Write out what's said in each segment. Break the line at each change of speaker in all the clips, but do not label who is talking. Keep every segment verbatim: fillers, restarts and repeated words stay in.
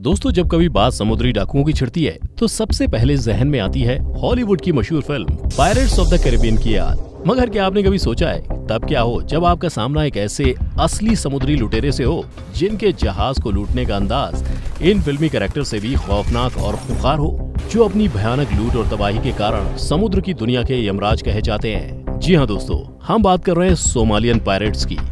दोस्तों, जब कभी बात समुद्री डाकुओं की छिड़ती है तो सबसे पहले जहन में आती है हॉलीवुड की मशहूर film Pirates of the Caribbean की याद। मगर क्या आपने कभी सोचा है तब क्या हो जब आपका सामना एक ऐसे असली समुद्री लुटेरे से हो जिनके जहाज को लूटने का अंदाज इन फिल्मी कैरेक्टर से भी खौफनाक और खुंखार हो, जो अपनी भयानक लूट और तबाही के कारण समुद्र की दुनिया के यमराज कहे जाते हैं। जी हाँ दोस्तों, हम बात कर रहे हैं सोमालियन पायरेट्स की।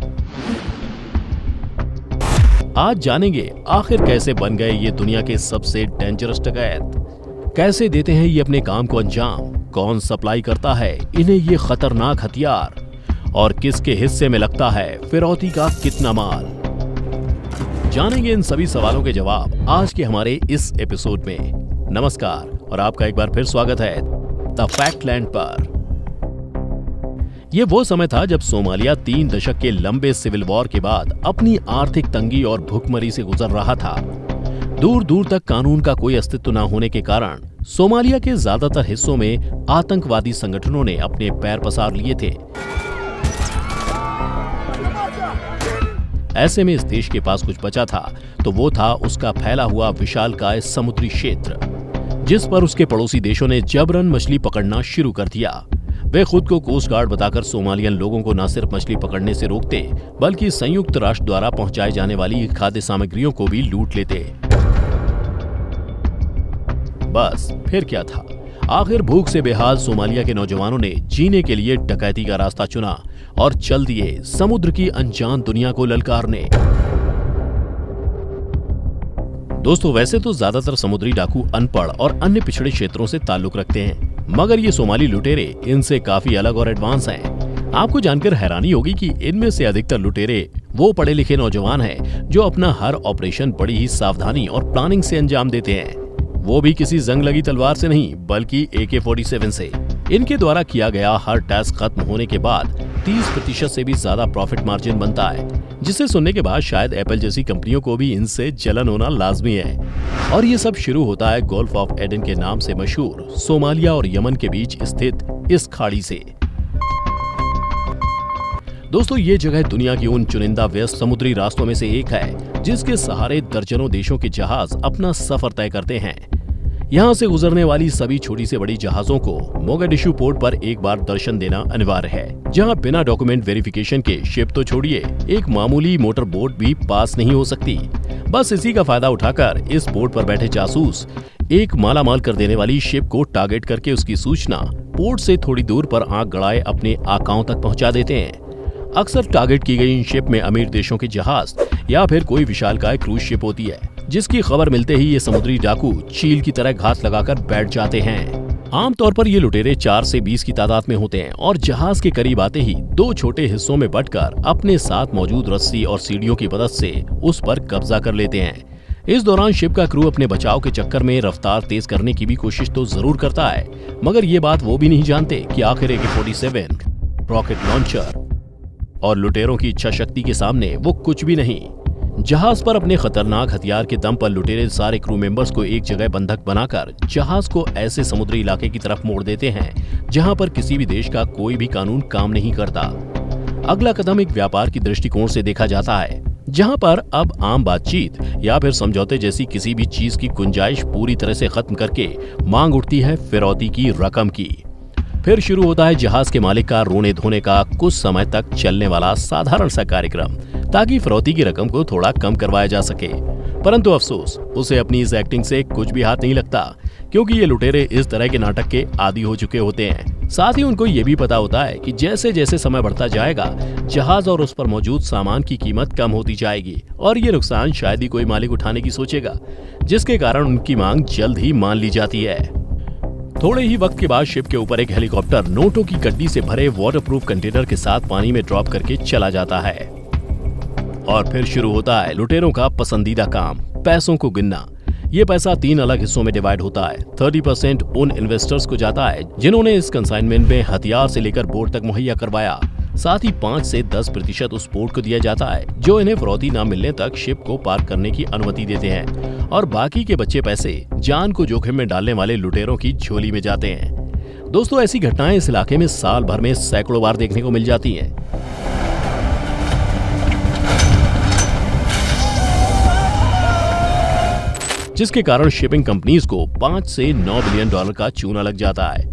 आज जानेंगे आखिर कैसे बन गए ये दुनिया के सबसे डेंजरस डकैत, कैसे देते हैं ये अपने काम को अंजाम, कौन सप्लाई करता है इन्हें ये खतरनाक हथियार और किसके हिस्से में लगता है फिरौती का कितना माल। जानेंगे इन सभी सवालों के जवाब आज के हमारे इस एपिसोड में। नमस्कार और आपका एक बार फिर स्वागत है द फैक्टलैंड पर। ये वो समय था जब सोमालिया तीन दशक के लंबे सिविल वॉर के बाद अपनी आर्थिक तंगी और भुखमरी से गुजर रहा था। दूर दूर तक कानून का कोई अस्तित्व न होने के कारण सोमालिया के ज्यादातर हिस्सों में आतंकवादी संगठनों ने अपने पैर पसार लिए थे। ऐसे में इस देश के पास कुछ बचा था तो वो था उसका फैला हुआ विशालकाय समुद्री क्षेत्र, जिस पर उसके पड़ोसी देशों ने जबरन मछली पकड़ना शुरू कर दिया। वे खुद को कोस्ट गार्ड बताकर सोमालियन लोगों को न सिर्फ मछली पकड़ने से रोकते बल्कि संयुक्त राष्ट्र द्वारा पहुंचाई जाने वाली खाद्य सामग्रियों को भी लूट लेते। बस फिर क्या था, आखिर भूख से बेहाल सोमालिया के नौजवानों ने जीने के लिए डकैती का रास्ता चुना और चल दिए समुद्र की अनजान दुनिया को ललकारने। दोस्तों, वैसे तो ज्यादातर समुद्री डाकू अनपढ़ और अन्य पिछड़े क्षेत्रों से ताल्लुक रखते हैं, मगर ये सोमाली लुटेरे इनसे काफी अलग और एडवांस हैं। आपको जानकर हैरानी होगी कि इनमें से अधिकतर लुटेरे वो पढ़े लिखे नौजवान हैं जो अपना हर ऑपरेशन बड़ी ही सावधानी और प्लानिंग से अंजाम देते हैं, वो भी किसी जंग लगी तलवार से नहीं बल्कि ए के फोर्टी सेवन से। इनके द्वारा किया गया हर टास्क खत्म होने के बाद तीस प्रतिशत से भी ज्यादा प्रॉफिट मार्जिन बनता है, जिसे सुनने के बाद शायद एप्पल जैसी कंपनियों को भी इनसे जलन होना लाजमी है। और ये सब शुरू होता है गोल्फ ऑफ एडन के नाम से मशहूर सोमालिया और यमन के बीच स्थित इस खाड़ी से। दोस्तों, ये जगह दुनिया की उन चुनिंदा व्यस्त समुद्री रास्तों में से एक है जिसके सहारे दर्जनों देशों के जहाज अपना सफर तय करते हैं। यहाँ से गुजरने वाली सभी छोटी से बड़ी जहाजों को मोगादिशु पोर्ट पर एक बार दर्शन देना अनिवार्य है, जहाँ बिना डॉक्यूमेंट वेरिफिकेशन के शिप तो छोड़िए एक मामूली मोटर बोट भी पास नहीं हो सकती। बस इसी का फायदा उठाकर इस पोर्ट पर बैठे जासूस एक मालामाल कर देने वाली शिप को टारगेट करके उसकी सूचना पोर्ट से थोड़ी दूर पर आंख गड़ाए अपने आकाओं तक पहुंचा देते हैं। अक्सर टारगेट की गई इन शिप में अमीर देशों के जहाज या फिर कोई विशालकाय क्रूज शिप होती है, जिसकी खबर मिलते ही ये समुद्री डाकू चील की तरह घात लगाकर बैठ जाते हैं। आमतौर पर ये लुटेरे चार से बीस की तादाद में होते हैं और जहाज के करीब आते ही दो छोटे हिस्सों में बंटकर अपने साथ मौजूद रस्सी और सीढ़ियों की मदद से उस पर कब्जा कर लेते हैं। इस दौरान शिप का क्रू अपने बचाव के चक्कर में रफ्तार तेज करने की भी कोशिश तो जरूर करता है, मगर ये बात वो भी नहीं जानते कि आखिर ए के फोर्टी सेवन, रॉकेट लॉन्चर और लुटेरों की इच्छा शक्ति के सामने वो कुछ भी नहीं। जहाज पर अपने खतरनाक हथियार के दम पर लुटेरे सारे क्रू मेंबर्स को एक जगह बंधक बनाकर जहाज को ऐसे समुद्री इलाके की तरफ मोड़ देते हैं जहां पर किसी भी देश का कोई भी कानून काम नहीं करता। अगला कदम एक व्यापार की दृष्टिकोण से देखा जाता है, जहां पर अब आम बातचीत या फिर समझौते जैसी किसी भी चीज की गुंजाइश पूरी तरह से खत्म करके मांग उठती है फिरौती की रकम की। फिर शुरू होता है जहाज के मालिक का रोने धोने का कुछ समय तक चलने वाला साधारण सा कार्यक्रम, ताकि फिरौती की रकम को थोड़ा कम करवाया जा सके। परंतु अफसोस, उसे अपनी इस एक्टिंग से कुछ भी हाथ नहीं लगता, क्योंकि ये लुटेरे इस तरह के नाटक के आदी हो चुके होते हैं। साथ ही उनको ये भी पता होता है कि जैसे जैसे समय बढ़ता जाएगा जहाज और उस पर मौजूद सामान की कीमत कम होती जाएगी और ये नुकसान शायद ही कोई मालिक उठाने की सोचेगा, जिसके कारण उनकी मांग जल्द ही मान ली जाती है। थोड़े ही वक्त के बाद शिप के ऊपर एक हेलीकॉप्टर नोटों की गड्डी से भरे वाटरप्रूफ कंटेनर के साथ पानी में ड्रॉप करके चला जाता है और फिर शुरू होता है लुटेरों का पसंदीदा काम, पैसों को गिनना। ये पैसा तीन अलग हिस्सों में डिवाइड होता है। तीस परसेंट उन इन्वेस्टर्स को जाता है जिन्होंने इस कंसाइनमेंट में हथियार से लेकर बोट तक मुहैया करवाया। साथ ही पाँच से दस प्रतिशत उस पोर्ट को दिया जाता है जो इन्हें फिरौती न मिलने तक शिप को पार करने की अनुमति देते हैं, और बाकी के बचे पैसे जान को जोखिम में डालने वाले लुटेरों की झोली में जाते हैं। दोस्तों, ऐसी घटनाएं इस इलाके में साल भर में सैकड़ों बार देखने को मिल जाती हैं। जिसके कारण शिपिंग कंपनीज को पाँच से नौ बिलियन डॉलर का चूना लग जाता है।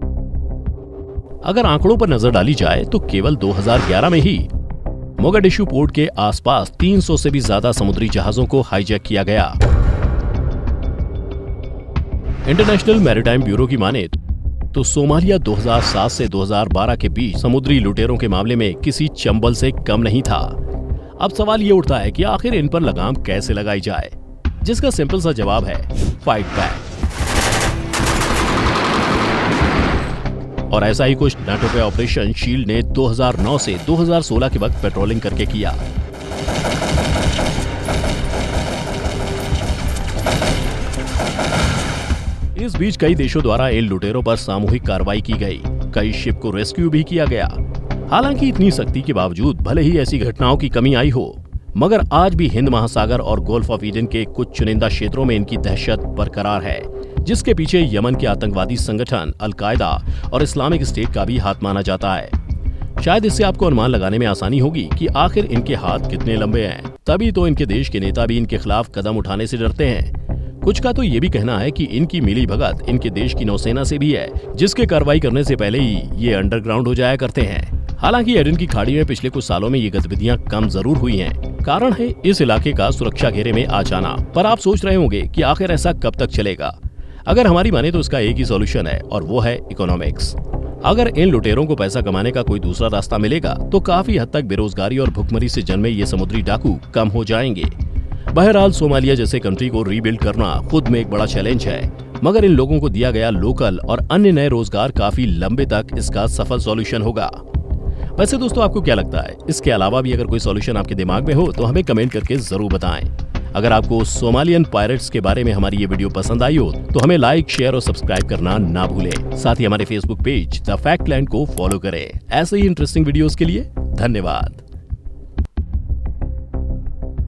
अगर आंकड़ों पर नजर डाली जाए तो केवल दो हज़ार ग्यारह में ही मोगाडिशु पोर्ट के आसपास तीन सौ से भी ज्यादा समुद्री जहाजों को हाईजैक किया गया। इंटरनेशनल मैरीटाइम ब्यूरो की माने तो सोमालिया दो हज़ार सात से दो हज़ार बारह के बीच समुद्री लुटेरों के मामले में किसी चंबल से कम नहीं था। अब सवाल ये उठता है कि आखिर इन पर लगाम कैसे लगाई जाए, जिसका सिंपल सा जवाब है फाइट बैक। और ऐसा ही कुछ नाटो के ऑपरेशन शील्ड ने दो हज़ार नौ से दो हज़ार सोलह के वक्त पेट्रोलिंग करके किया। इस बीच कई देशों द्वारा इन लुटेरों पर सामूहिक कार्रवाई की गई, कई शिप को रेस्क्यू भी किया गया। हालांकि इतनी सख्ती के बावजूद भले ही ऐसी घटनाओं की कमी आई हो, मगर आज भी हिंद महासागर और गोल्फ ऑफ ईडन के कुछ चुनिंदा क्षेत्रों में इनकी दहशत बरकरार है, जिसके पीछे यमन के आतंकवादी संगठन अल-कायदा और इस्लामिक स्टेट का भी हाथ माना जाता है। शायद इससे आपको अनुमान लगाने में आसानी होगी कि आखिर इनके हाथ कितने लंबे हैं। तभी तो इनके देश के नेता भी इनके खिलाफ कदम उठाने से डरते हैं। कुछ का तो ये भी कहना है कि इनकी मिली भगत इनके देश की नौसेना से भी है, जिसके कार्रवाई करने से पहले ही ये अंडरग्राउंड हो जाया करते हैं। हालांकि एडन की खाड़ी में पिछले कुछ सालों में ये गतिविधियां कम जरूर हुई हैं। कारण है इस इलाके का सुरक्षा घेरे में आ जाना। पर आप सोच रहे होंगे कि आखिर ऐसा कब तक चलेगा। अगर हमारी माने तो इसका एक ही सॉल्यूशन है और वो है इकोनॉमिक्स। अगर इन लुटेरों को पैसा कमाने का कोई दूसरा रास्ता मिलेगा तो काफी हद तक बेरोजगारी और भुखमरी से जन्मे ये समुद्री डाकू कम हो जाएंगे। बहरहाल सोमालिया जैसे कंट्री को रीबिल्ड करना खुद में एक बड़ा चैलेंज है, मगर इन लोगों को दिया गया लोकल और अन्य नए रोजगार काफी लंबे तक इसका सफल सॉल्यूशन होगा। वैसे दोस्तों, आपको क्या लगता है? इसके अलावा भी अगर कोई सॉल्यूशन आपके दिमाग में हो तो हमें कमेंट करके जरूर बताएं। अगर आपको सोमालियन पायरेट्स के बारे में हमारी ये वीडियो पसंद आई हो तो हमें लाइक, शेयर और सब्सक्राइब करना ना भूलें। साथ ही हमारे फेसबुक पेज द फैक्टलैंड को फॉलो करें। ऐसे ही इंटरेस्टिंग वीडियोस के लिए धन्यवाद।